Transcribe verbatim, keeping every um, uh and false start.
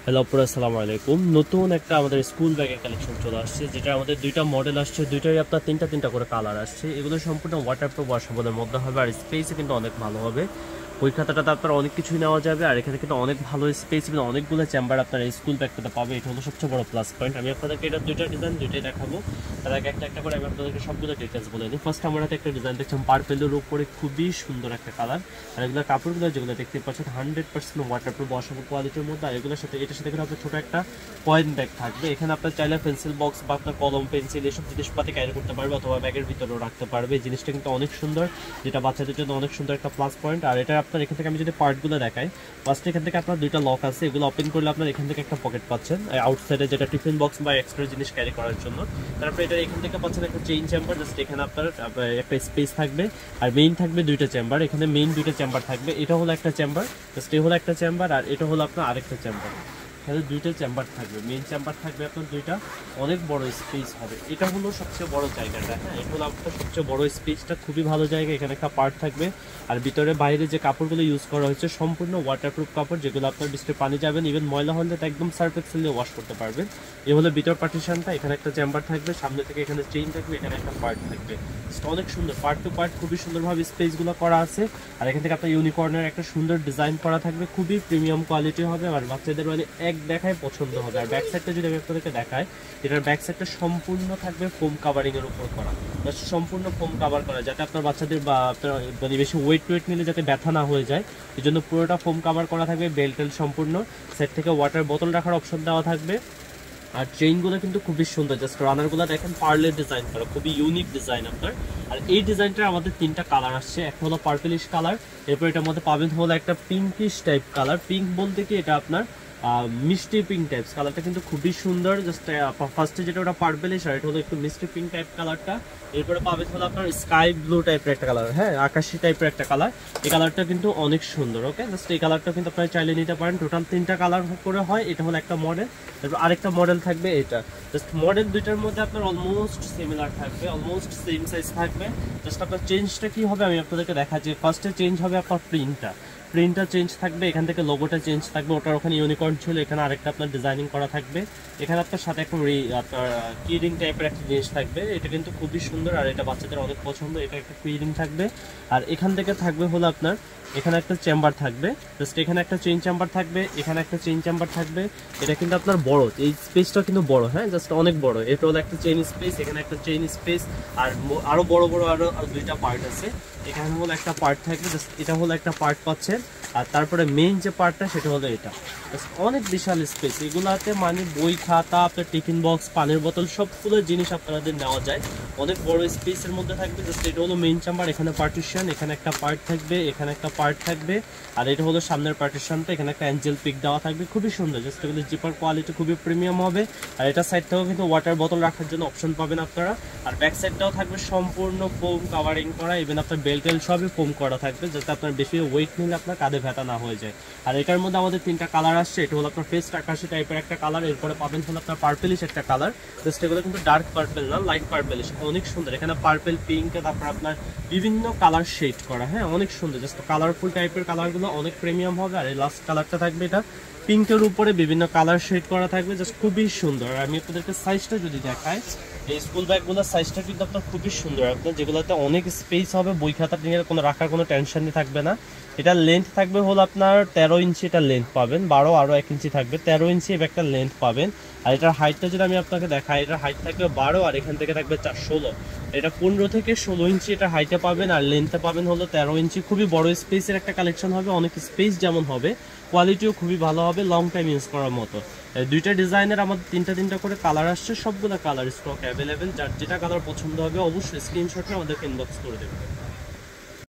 Hello পুরো আসসালামু আলাইকুম। নতুন একটা আমাদের স্কুল ব্যাগের কালেকশন চলে আসছে, যেটা আমাদের দুইটা মডেল আসছে, দুইটারই আপনার তিনটা তিনটা করে কালার আসছে। এগুলো সম্পূর্ণ ওয়াটারপ্রুফ ওয়াশেবলের মধ্যে হবে, আর স্পেসে কিন্তু অনেক ভালো হবে। ওই খাতাটাতে আপনার অনেক কিছুই নেওয়া যাবে, আর এখানে কিন্তু অনেক ভালো স্পেস এবং অনেকগুলো চেম্বার আপনার এই স্কুল ব্যাগটাতে পাবে। এটা হলো সবচেয়ে বড় প্লাস পয়েন্ট। আমি আপনাদেরকে এটা দুইটা ডিজাইন দুইটাই দেখাবো, তার আগে একটা একটা করে আমি আপনাদেরকে সবগুলো ডিটেলস বলে দিই। ফার্স্ট আমার হাতে একটা ডিজাইন দেখছেন পার্পেলের উপরে, খুবই সুন্দর একটা কালার। আর এগুলো কাপড়গুলো যেগুলো দেখতে পাচ্ছেন হান্ড্রেড পার্সেন্ট ওয়াটারপ্রুফ ওয়াশেবল কোয়ালিটির মধ্যে। আর এগুলোর সাথে এটার সাথে আপনার ছোটো একটা পয়েন্ট ব্যাগ থাকবে। এখানে আপনার চাইলে পেন্সিল বক্স বা আপনার কলম পেন্সিল এসব জিনিসপাতি ক্যারি করতে পারবে, অথবা ব্যাগের ভিতরেও রাখতে পারবে। এই জিনিসটা কিন্তু অনেক সুন্দর, যেটা বাচ্চাদের জন্য অনেক সুন্দর একটা প্লাস পয়েন্ট। আর এটা আপনার এখান থেকে আমি যদি পার্টগুলো দেখাই, ফার্স্ট এখান থেকে আপনার দুইটা লক আছে, এগুলো ওপেন করলে আপনার এখান থেকে একটা পকেট পাচ্ছেন আউটসাইডে, যেটা টিফিন বক্স বা এক্সট্রা জিনিস ক্যারি করার জন্য। তারপরে এটা এখান থেকে পাচ্ছেন একটা চেইন চেম্বার, জাস্ট এখানে আপনার একটা স্পেস থাকবে। আর মেইন থাকবে দুইটা চেম্বার, এখানে মেইন দুইটা চেম্বার থাকবে। এটা হলো একটা চেম্বার, জাস্ট এই হলো একটা চেম্বার, আর এটা হলো আপনার আরেকটা চেম্বার। এখানে দুইটা চেম্বার থাকবে, মেইন চেম্বার থাকবে আপনার দুইটা, অনেক বড় স্পেস হবে। এটা হলো সবচেয়ে বড় জায়গাটা, হ্যাঁ এটা হলো আপনার সবচেয়ে বড় স্পেসটা, খুবই ভালো জায়গা। এখানে একটা পার্ট থাকবে, আর ভিতরে বাইরে যে কাপড়গুলো ইউজ করা হয়েছে সম্পূর্ণ ওয়াটারপ্রুফ কাপড়, যেগুলো আপনার বৃষ্টির পানি যাবেন, ইভেন ময়লা হলে তো একদম সার্ফ এক্সেল দিয়ে ওয়াশ করতে পারবেন। এই হলো ভিতর পার্টিশনটা। এখানে একটা চেম্বার থাকবে, সামনে থেকে এখানে চেইন থাকবে, এখানে একটা পার্ট থাকবে। অনেক সুন্দর পার্ট টু পার্ট, খুবই সুন্দরভাবে স্পেসগুলো করা আছে। আর এখান থেকে আপনার ইউনিকর্নের একটা সুন্দর ডিজাইন করা থাকবে, খুবই প্রিমিয়াম কোয়ালিটি হবে, আর বাচ্চাদের মানে এক দেখায় পছন্দ হবে। আর ব্যাক সাইডটা যদি আমি আপনাদেরকে দেখাই, এটার ব্যাক সাইডটা সম্পূর্ণ থাকবে ফোম কাভারিং এর উপর করা, সম্পূর্ণ ফোম কাভার করা, যাতে আপনার বাচ্চাদের বা আপনার মানে বেশি ওয়েট ওয়েট নিলে যাতে ব্যথা না হয়ে যায়, এই জন্য পুরোটা ফোম কাভার করা থাকবে। বেল্টেল সম্পূর্ণ সেট থেকে ওয়াটার বোতল রাখার অপশন দেওয়া থাকবে। আর চেইনগুলো কিন্তু খুবই সুন্দর, জাস্ট রানারগুলো দেখেন পার্লের ডিজাইন করা, খুবই ইউনিক ডিজাইন আপনার। আর এই ডিজাইনটার আমাদের তিনটা কালার আসছে, একটা হলো পার্পলিশ কালার, এরপর এটার মধ্যে পাবেন হলো একটা পিঙ্কিশ টাইপ কালার। পিঙ্ক বলতে কি এটা আপনার মিষ্টি পিঙ্ক টাইপস কালারটা, কিন্তু খুবই সুন্দর। জাস্ট ফার্স্টে যেটা ওটা পার্পলিশ, আর এটা হলো একটু মিষ্টি পিঙ্ক টাইপ কালারটা। এরপরে পাবেন হলো আপনার স্কাই ব্লু টাইপের একটা কালার, হ্যাঁ আকাশি টাইপের একটা কালার। এই কালারটা কিন্তু অনেক সুন্দর। ওকে, জাস্ট এই কালারটা কিন্তু আপনারা চাইলে নিতে পারেন। টোটাল তিনটা কালার করে হয়, এটা হলো একটা মডেল। তারপর আরেকটা মডেল থাকবে এটা, জাস্ট মডেল দুইটার মধ্যে আপনার অলমোস্ট সিমিলার থাকবে, অলমোস্ট সেম সাইজ থাকবে। জাস্ট আপনার চেঞ্জটা কি হবে আমি আপনাদেরকে দেখাচ্ছি। ফার্স্টে চেঞ্জ হবে আপনার প্রিন্টটা, প্রিন্টটা চেঞ্জ থাকবে, এখান থেকে লোগোটা চেঞ্জ থাকবে। ওটার ওখানে ইউনিকর্ন ছিল, এখানে আরেকটা আপনার ডিজাইনিং করা থাকবে। এখানে আপনার সাথে একটা আপনার কিডিং টাইপের একটা জিনিস থাকবে, এটা কিন্তু খুবই সুন্দর, আর এটা বাচ্চাদের অনেক পছন্দ। এটা একটা কিডিং থাকবে, আর এখান থেকে থাকবে হলো আপনার এখানে একটা চেম্বার থাকবে, জাস্ট এখানে একটা চেইন চেম্বার থাকবে, এখানে একটা চেইন চেম্বার থাকবে। এটা কিন্তু আপনার বড়, এই স্পেসটা কিন্তু বড়, হ্যাঁ জাস্ট অনেক বড়। এটা হলো একটা চেইন স্পেস, এখানে একটা চেইন স্পেস, আর আরো বড় বড় আরো দুইটা পার্ট আছে। এখানে হলো একটা পার্ট থাকবে, জাস্ট এটা হলো একটা পার্ট পাচ্ছেন। আর তারপরে মেইন যে পার্টটা সেটা হলো এটা, অনেক বিশাল স্পেস। এগুলাতে মানে বই খাতা, আপনার টিফিন বক্স, পানির বোতল, সবগুলো জিনিস আপনাদের নেওয়া যায়, অনেক বড় স্পেসের মধ্যে থাকবে। জাস্ট এটা হলো মেইন চেম্বার, এখানে পার্টিশন, এখানে একটা পার্ট থাকবে, এখানে একটা পার্ট থাকবে। আর এটা হলো সামনের পার্টিশনটা, এখানে একটা অ্যাঞ্জেল পিক দেওয়া থাকবে, খুবই সুন্দর। জাস্ট এগুলো জিপার কোয়ালিটি খুবই প্রিমিয়াম হবে। আর এটা সাইড থেকেও কিন্তু ওয়াটার বোতল রাখার জন্য অপশন পাবেন আপনারা। আর ব্যাক সাইডটাও থাকবে সম্পূর্ণ ফোম কাভারিং করা, ইভেন আপনার বেল্ট টেল সবই ফোম করা থাকবে, যাতে আপনার বেশি ওয়েট নিলে আপনার কাঁধে ব্যথা না হয়ে যায়। আর এটার মধ্যে আমাদের তিনটা কালার আসছে, এটা হলো আপনার ফেস্ট আকাশি টাইপের একটা কালার, এরপরে পাবেন হলো আপনার পার্পেলিশ একটা কালার। জাস্ট এগুলো কিন্তু ডার্ক পার্পেল না, লাইট পার্পেলিশ, অনেক সুন্দর। এখানে পার্পেল, পিঙ্ক, তারপর আপনার বিভিন্ন কালার শেড করা, হ্যাঁ অনেক সুন্দর। জাস্ট কালারফুল টাইপের কালারগুলো অনেক প্রিমিয়াম হবে। আর এই লাস্ট কালারটা থাকবে এটা পিঙ্কের উপরে বিভিন্ন কালার শেড করা থাকবে, জাস্ট খুবই সুন্দর। আর আমি আপনাদেরকে সাইজটা যদি দেখাই, এই স্কুল ব্যাগগুলোর সাইজটা কিন্তু আপনার খুবই সুন্দর, আপনার যেগুলোতে অনেক স্পেস হবে, বই খাতা নিয়ে কোনো রাখার কোনো টেনশনই থাকবে না। এটার লেন্থ থাকবে হলো আপনার তেরো ইঞ্চি, এটা লেন্থ পাবেন, বারো আরও এক ইঞ্চি থাকবে, তেরো ইঞ্চি এই ব্যাগটার লেন্থ পাবেন। আর এটার হাইটটা যদি আমি আপনাকে দেখাই, এটার হাইট থাকবে বারো, আর এখান থেকে থাকবে চার ষোলো, এটা পনেরো থেকে ষোলো ইঞ্চি এটা হাইটে পাবেন। আর লেন্থে পাবেন হলো তেরো ইঞ্চি, খুবই বড় স্পেসের একটা কালেকশন হবে। অনেক স্পেস যেমন হবে, কোয়ালিটিও খুবই ভালো হবে, লং টাইম ইউজ করার মতো। দুইটা ডিজাইনের আমাদের তিনটা তিনটা করে কালার আসছে, সবগুলো কালার স্টক অ্যাভেলেবেল। যার যেটা কালার পছন্দ হবে অবশ্যই স্ক্রিনশটে আমাদেরকে ইনবক্স করে দেবেন।